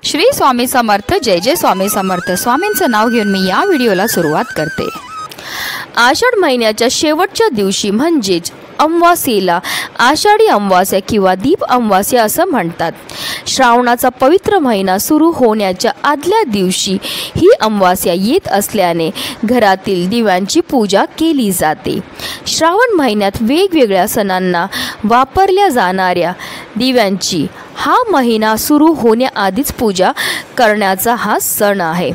श्री स्वामी समर्थ। जय जय स्वामी समर्थ। स्वामींचं नाव घेऊन मी या व्हिडिओला सुरुवात करते। आषाढ महिन्याच्या शेवटच्या दिवशी म्हणजेच अमावास्येला आषाढी अमावास्या किंवा दीप अमावास्या असं म्हणतात। श्रावणाचा पवित्र महिना सुरू होण्याच्या आदल्या दिवशी ही अमावास्या येत असल्याने घरातील दिव्यांची पूजा केली जाते। श्रावण महिन्यात वेगवेगळ्या सणांना वापरल्या जाणाऱ्या दिव्यांची हा महिना सुरू होण्याआधीच पूजा करण्याचा हा सण आहे।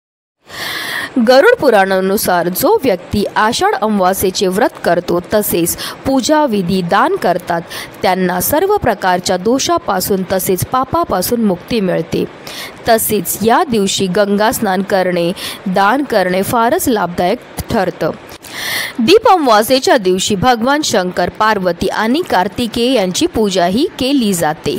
गरुड पुराणानुसार जो व्यक्ती आषाढ अमावास्येचे व्रत करतो तसेच पूजा विधी दान करतात त्यांना सर्व प्रकारच्या दोषापासून तसेच पापापासून मुक्ती मिळते। तसेच या दिवशी गंगा स्नान करणे दान करणे फारच लाभदायक ठरतं। दीप अमावास्येच्या दिवशी भगवान शंकर पार्वती आणि कार्तिकेय यांची पूजाही केली जाते।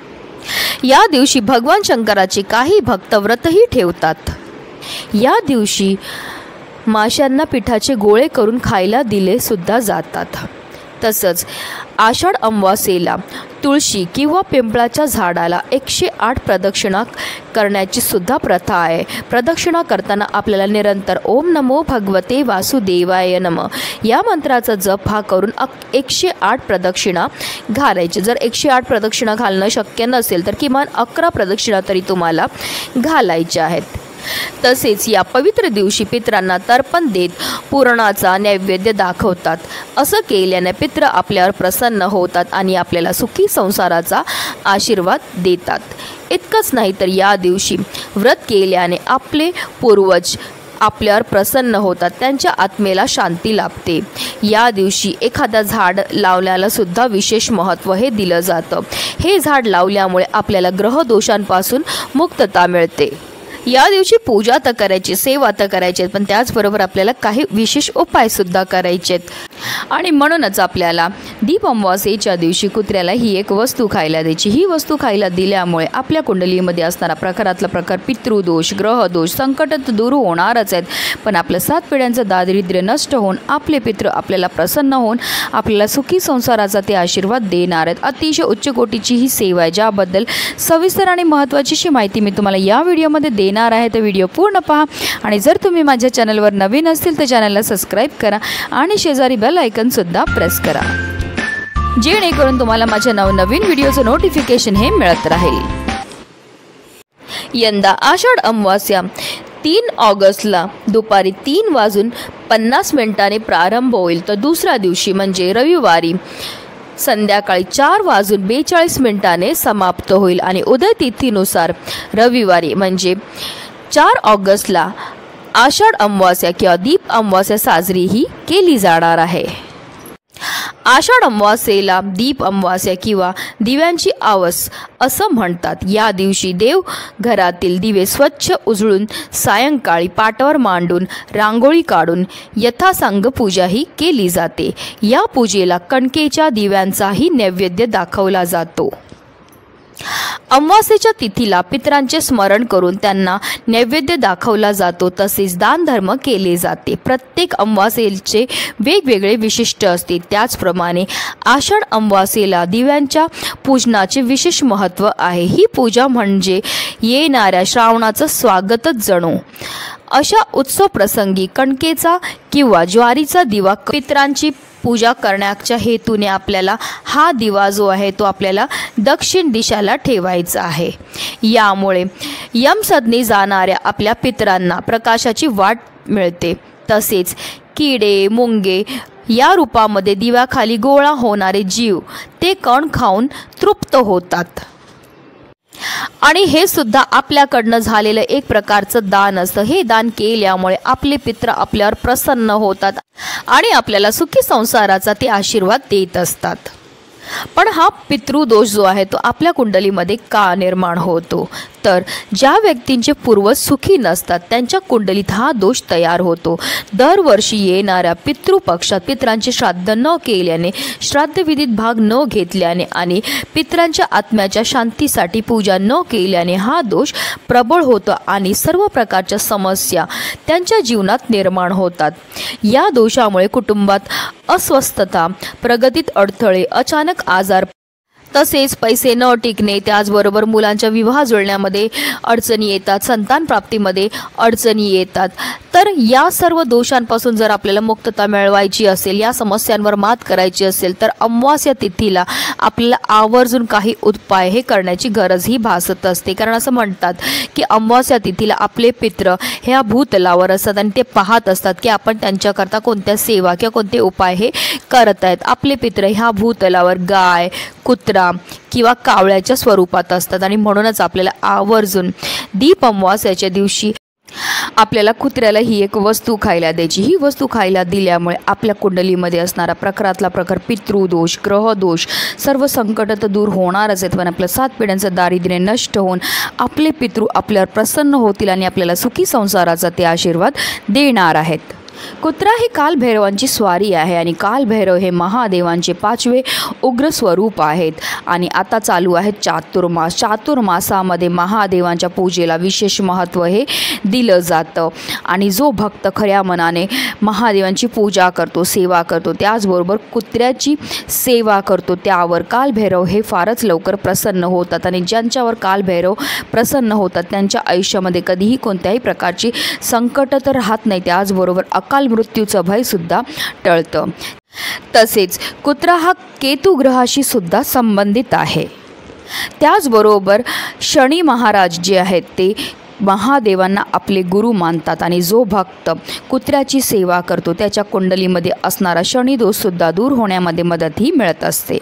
या दिवशी भगवान शंकराचे काही भक्त व्रतही ठेवतात। या दिवशी माशांना पिठाचे गोळे करून खायला दिले सुद्धा जातात। तसंच आषाढ अमावास्येला तुळशी किंवा पिंपळाच्या झाडाला 108 प्रदक्षिणा करण्याची सुद्धा प्रथा आहे। प्रदक्षिणा करताना आपल्याला निरंतर ओम नमो भगवते वासुदेवाय नमः या मंत्राचा जप हा करून 108 प्रदक्षिणा घालायचे। जर 108 प्रदक्षिणा घालणं शक्य नसेल तर किमान 11 प्रदक्षिणा तरी तुम्हाला घालायच्या आहेत। तसेच या पवित्र दिवशी पितरांना तर्पण देत पुरणाचा नैवेद्य दाखवतात। असं केल्याने पित्र आपल्यावर प्रसन्न होतात आणि आपल्याला सुखी संसाराचा आशीर्वाद देतात। इतकंच नाही तर या दिवशी व्रत केल्याने आपले पूर्वज आपल्यावर प्रसन्न होतात, त्यांच्या आत्मेला शांती लाभते। या दिवशी एखादा झाड लावल्याला सुद्धा विशेष महत्त्व हे दिलं जातं। हे झाड लावल्यामुळे आपल्याला ग्रह दोषांपासून मुक्तता मिळते। या दिवशी पूजा तर करायची, सेवा तर करायची, पण त्याचबरोबर आपल्याला काही विशेष उपाय सुद्धा करायचे आणि म्हणूनच आपल्याला दीप अमावास्येच्या दिवशी कुत्र्याला ही एक वस्तू खायला द्यायची। ही वस्तू खायला दिल्यामुळे आपल्या कुंडलीमध्ये असणारा प्रकारातला प्रकार पितृदोष ग्रहदोष संकट तर दूर होणारच आहेत, पण आपलं 7 पिढ्यांचं दारिद्र्य नष्ट होऊन आपले पितृ आपल्याला प्रसन्न होऊन आपल्याला सुखी संसाराचा ते आशीर्वाद देणार आहेत। अतिशय उच्च कोटीची ही सेवा आहे, ज्याबद्दल सविस्तर आणि महत्त्वाची माहिती मी तुम्हाला या व्हिडिओमध्ये देणार आहे। तर व्हिडिओ पूर्ण पहा आणि जर तुम्ही माझ्या चॅनलवर नवीन असतील तर चॅनलला सबस्क्राईब करा आणि शेजारी बेल आयकॉन सुद्धा प्रेस करा, जेणेकरून तुम्हाला माझ्या नवनवीन व्हिडिओचं नोटिफिकेशन हे मिळत राहील। यंदा आषाढ अमावास्या 3 ऑगस्टला दुपारी 3:50 प्रारंभ होईल, तर दुसऱ्या दिवशी म्हणजे रविवारी संध्याकाळी 4:42 समाप्त होईल आणि उदय तिथीनुसार रविवारी म्हणजे 4 ऑगस्टला आषाढ अमावास्या किंवा दीप अमावास्या साजरी ही केली जाणार आहे। आषाढ अमावास्येला दीप अमावास्या किंवा दिव्यांची आवास असं म्हणतात। या दिवशी देव घरातील दिवे स्वच्छ उजळून सायंकाळी पाटावर मांडून रांगोळी काढून यथासांग पूजा ही केली जाते। या पूजेला कणकेच्या दिव्यांचाही नैवेद्य दाखवला जातो। अमावास्येच्या तिथीला पितरांचे स्मरण करून त्यांना नैवेद्य दाखवला जातो, तसेच दान धर्म केले जाते। प्रत्येक अमावास्येचे वेगवेगळे विशिष्ट असते, त्याचप्रमाणे आषाढ अमावास्येला दिव्यांच्या पूजनाचे विशेष महत्त्व आहे। ही पूजा म्हणजे येणाऱ्या श्रावणाचं स्वागतच जणू। अशा उत्सव प्रसंगी कणकेचा किंवा ज्वारीचा दिवा पितरांची पूजा करण्याच्या हेतूने आपल्याला हा दिवा जो आहे तो आपल्याला दक्षिण दिशेला ठेवायचा आहे। यामुळे यमसदनी जाणाऱ्या आपल्या पितरांना प्रकाशाची वाट मिळते। तसेच किडे मुंगे या रूपामध्ये दिव्याखाली गोळा होणारे जीव ते कण खाऊन तृप्त होतात आणि हे सुद्धा आपल्याकडनं झालेलं एक प्रकारचं दान असतं। हे दान केल्यामुळे आपले पित्र आपल्यावर प्रसन्न होतात आणि आपल्याला सुखी संसाराचा ते आशीर्वाद देत असतात। पण हा पितृदोष जो आहे तो आपल्या कुंडलीमध्ये का निर्माण होतो, तर ज्या व्यक्तींचे पूर्वज सुखी नसतात त्यांच्या कुंडलीत हा दोष तयार होतो। दरवर्षी येणाऱ्या पितृपक्षात पितरांचे श्राद्ध न केल्याने, श्राद्धविधीत भाग न घेतल्याने आणि पितरांच्या आत्म्याच्या शांतीसाठी पूजा न केल्याने हा दोष प्रबळ होतो आणि सर्व प्रकारच्या समस्या त्यांच्या जीवनात निर्माण होतात। या दोषामुळे कुटुंबात अस्वस्थता, प्रगतीत अडथळे, अचानक आजार, तसेच पैसे न टिकणे, त्याचबरोबर मुलांच्या विवाह जुळण्यामध्ये अडचणी येतात, संतान प्राप्तीमध्ये अडचणी येतात। तर या सर्व दोषांपासून जर आपल्याला मुक्तता मिळवायची असेल, या समस्यांवर मात करायची असेल, तर अमावास्या तिथीला आपल्याला आवर्जून काही उपाय हे करण्याची गरज ही भासत असते। कारण असं म्हणतात की अमावास्या तिथीला आपले पित्र ह्या भूतलावर असतात आणि ते पाहत असतात की आपण त्यांच्याकरता कोणत्या सेवा किंवा कोणते उपाय हे करत आहेत। आपले पित्र ह्या भूतलावर गाय, कुत्रा किंवा कावळ्याच्या स्वरूपात असतात आणि म्हणूनच आपल्याला आवर्जून दीप अमावास्याच्या दिवशी आपल्याला कुत्र्याला ही एक वस्तू खायला द्यायची। ही वस्तू खायला दिल्यामुळे आपल्या कुंडलीमध्ये असणारा प्रखरातला प्रखर पितृदोष, ग्रहदोष, सर्व संकट तर दूर होणारच आहेत, पण आपल्या 7 पिढ्यांचं दारिद्र्य नष्ट होऊन आपले पितृ आपल्यावर प्रसन्न होतील आणि आपल्याला सुखी संसाराचा ते आशीर्वाद देणार आहेत। कुत्रा ही कालभैरवांची स्वारी आहे आणि कालभैरव हे महादेवांचे 5वे उग्र स्वरूप आहेत आणि आता चालू आहे चातुर्मास। चातुर्मासामध्ये महादेवांच्या पूजेला विशेष महत्त्व हे दिलं जातं आणि जो भक्त खऱ्या मनाने महादेवांची पूजा करतो, सेवा करतो, त्याचबरोबर कुत्र्याची सेवा करतो, त्यावर कालभैरव हे फारच लवकर प्रसन्न होतात आणि ज्यांच्यावर कालभैरव प्रसन्न होतात त्यांच्या आयुष्यामध्ये कधीही कोणत्याही प्रकारची संकट तर राहत नाही, त्याचबरोबर अकाल मृत्यूचं भयसुद्धा टळतं। तसेच कुत्रा हा केतू ग्रहाशी सुद्धा संबंधित आहे। त्याचबरोबर शनी महाराज जे आहेत ते महादेवांना आपले गुरु मानतात आणि जो भक्त कुत्र्याची सेवा करतो त्याच्या कुंडलीमध्ये असणारा शनिदोषसुद्धा दूर होण्यामध्ये मदतही मिळत असते।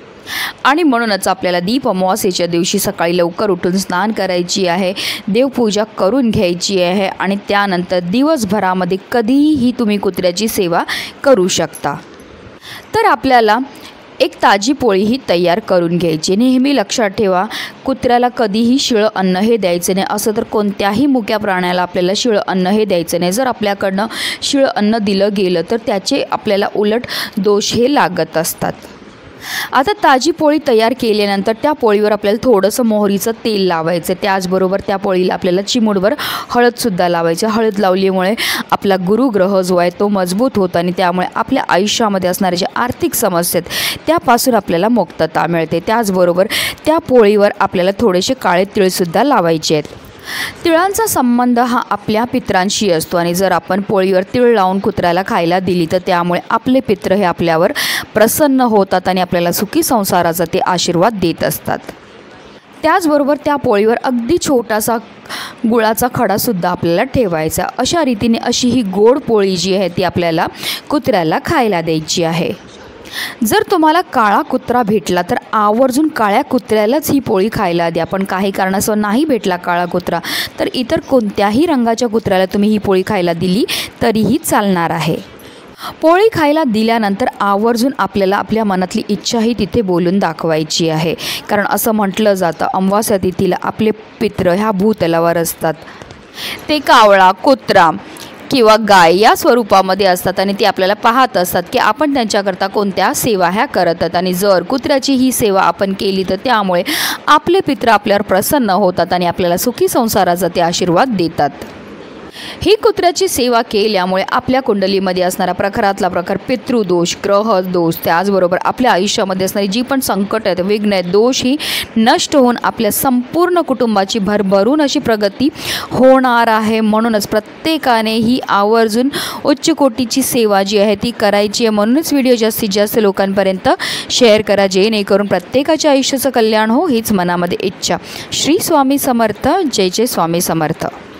आणि म्हणूनच आपल्याला दीप अमावास्येच्या दिवशी सकाळी लवकर उठून स्नान करायची आहे, देवपूजा करून घ्यायची आहे आणि त्यानंतर दिवसभरामध्ये कधीही तुम्ही कुत्र्याची सेवा करू शकता। तर आपल्याला एक ताजी पोळी ही तयार करून घ्यायची। नेहमी लक्षात ठेवा, कुत्र्याला कधीही शिळं अन्न हे द्यायचं नाही। असं तर कोणत्याही मुक्या प्राण्याला आपल्याला शिळं अन्न हे द्यायचं नाही। जर आपल्याकडनं शिळं अन्न दिलं गेलं तर त्याचे आपल्याला उलट दोष हे लागत असतात। आता ताजी पोळी तयार केल्यानंतर त्या पोळीवर आपल्याला थोडंसं मोहरीचं तेल लावायचं, त्याचबरोबर त्या पोळीला आपल्याला चिमूटभर हळदसुद्धा लावायचं। हळद लावल्यामुळे आपला गुरुग्रह जो आहे तो मजबूत होतो आणि त्यामुळे आपल्या आयुष्यामध्ये असणाऱ्या ज्या आर्थिक समस्या आहेत त्यापासून आपल्याला मुक्तता मिळते। त्याचबरोबर त्या पोळीवर आपल्याला थोडेसे काळे तिळसुद्धा लावायचे आहेत। तिळांचा संबंध हा आपल्या पित्रांशी असतो आणि जर आपण पोळीवर तिळ लावून कुत्र्याला खायला दिली तर त्यामुळे आपले पित्र हे आपल्यावर प्रसन्न होतात आणि आपल्याला सुखी संसाराचा ते आशीर्वाद देत असतात। त्याचबरोबर त्या पोळीवर अगदी छोटासा गुळाचा खडासुद्धा आपल्याला ठेवायचा। अशा रीतीने अशी ही गोड पोळी जी आहे ती आपल्याला कुत्र्याला खायला द्यायची आहे। जर तुम्हाला काळा कुत्रा भेटला तर आवर्जून काळ्या कुत्र्यालाच ही पोळी खायला द्या, पण काही कारणास्तव नाही भेटला काळा कुत्रा तर इतर कोणत्याही रंगाच्या कुत्र्याला तुम्ही ही पोळी खायला दिली तरीही चालणार आहे। पोळी खायला दिल्यानंतर आवर्जून आपल्याला आपल्या मनातली इच्छाही तिथे बोलून दाखवायची आहे, कारण असं म्हटलं जातं अमावास्या तिथीला आपले पित्र ह्या भूतलावर असतात, ते कावळा, कुत्रा किंवा गाय या स्वरूपामध्ये असतात आणि ते आपल्याला पाहत असतात की आपण त्यांच्याकरता कोणत्या सेवा ह्या करतात आणि जर कुत्र्याची ही सेवा आपण केली तर त्यामुळे आपले पित्र आपल्यावर प्रसन्न होतात आणि आपल्याला सुखी संसाराचा ते आशीर्वाद देतात। ही कुत्र्याची सेवा केल्यामुळे आपल्या कुंडलीमध्ये असणारा प्रखरातला प्रखर पितृदोष, ग्रहदोष, त्याचबरोबर आपल्या आयुष्यामध्ये असणारी जी पण संकट आहेत, विघ्न आहेत, दोष ही नष्ट होऊन आपल्या संपूर्ण कुटुंबाची भरभरून अशी प्रगती होणार आहे। म्हणूनच प्रत्येकाने ही आवर्जून उच्च कोटीची सेवा जी आहे ती करायची आहे। म्हणूनच व्हिडिओ जास्तीत जास्त लोकांपर्यंत शेअर करा, जेणेकरून प्रत्येकाच्या आयुष्याचं कल्याण हो हीच मनामध्ये इच्छा। श्री स्वामी समर्थ। जय जय स्वामी समर्थ।